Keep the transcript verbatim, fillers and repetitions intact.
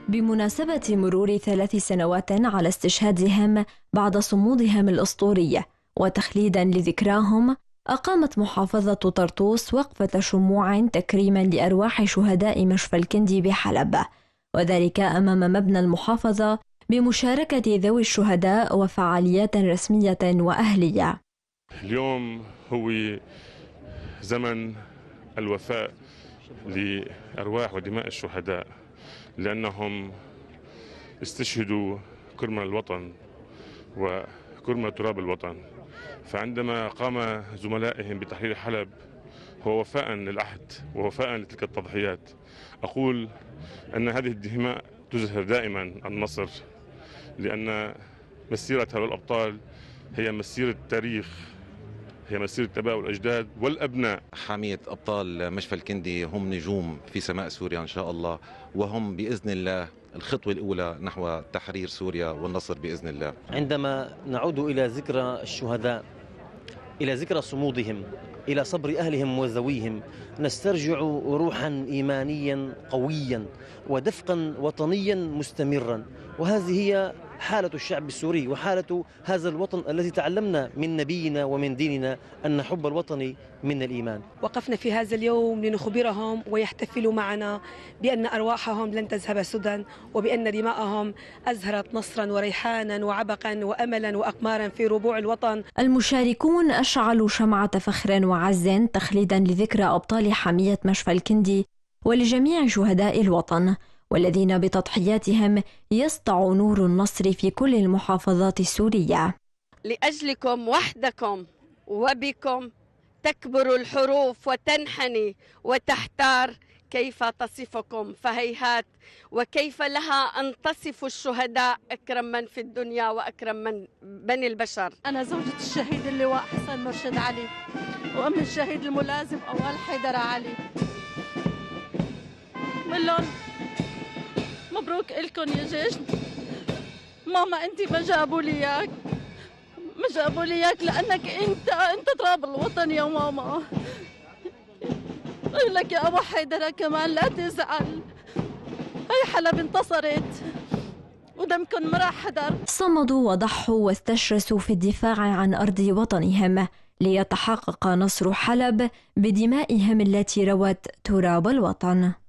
بمناسبة مرور ثلاث سنوات على استشهادهم بعد صمودهم الأسطوري وتخليدا لذكراهم، أقامت محافظة طرطوس وقفة شموع تكريما لأرواح شهداء مشفى الكندي بحلب، وذلك أمام مبنى المحافظة بمشاركة ذوي الشهداء وفعاليات رسمية وأهلية. اليوم هو زمن الوفاء لأرواح ودماء الشهداء، لأنهم استشهدوا كرمة الوطن وكرمة تراب الوطن. فعندما قام زملائهم بتحرير حلب هو وفاء للعهد ووفاء لتلك التضحيات. أقول أن هذه الدماء تزهر دائما النصر، لأن مسيرة هؤلاء الأبطال هي مسيرة تاريخ، هي مسيرة الآباء والأجداد والأبناء. حامية أبطال مشفى الكندي هم نجوم في سماء سوريا إن شاء الله، وهم بإذن الله الخطوة الأولى نحو تحرير سوريا والنصر بإذن الله. عندما نعود إلى ذكرى الشهداء، إلى ذكرى صمودهم، إلى صبر أهلهم وذويهم، نسترجع روحا إيمانيا قويا ودفقا وطنيا مستمرا. وهذه هي حالة الشعب السوري وحالة هذا الوطن الذي تعلمنا من نبينا ومن ديننا أن حب الوطن من الإيمان. وقفنا في هذا اليوم لنخبرهم ويحتفلوا معنا بأن أرواحهم لن تذهب سدى، وبأن دماءهم أزهرت نصرا وريحانا وعبقا وأملا وأقمارا في ربوع الوطن. المشاركون أشعلوا شمعة فخر وعز تخليدا لذكرى أبطال حامية مشفى الكندي ولجميع شهداء الوطن، والذين بتضحياتهم يسطع نور النصر في كل المحافظات السورية. لأجلكم وحدكم وبكم تكبر الحروف وتنحني وتحتار كيف تصفكم، فهيهات وكيف لها أن تصف الشهداء أكرم من في الدنيا وأكرم من بني البشر. أنا زوجة الشهيد اللواء حسن مرشد علي، وأم الشهيد الملازم أول حيدر علي. ملون مبروك إلكن يا جيش. ماما أنت ما جابوا لي إياك، ما جابوا لي إياك لأنك أنت أنت تراب الوطن يا ماما. أقول لك يا أبو حيدر كمان لا تزعل، هي حلب انتصرت ودمكن ما راح حدر. صمدوا وضحوا واستشرسوا في الدفاع عن أرض وطنهم ليتحقق نصر حلب بدمائهم التي روت تراب الوطن.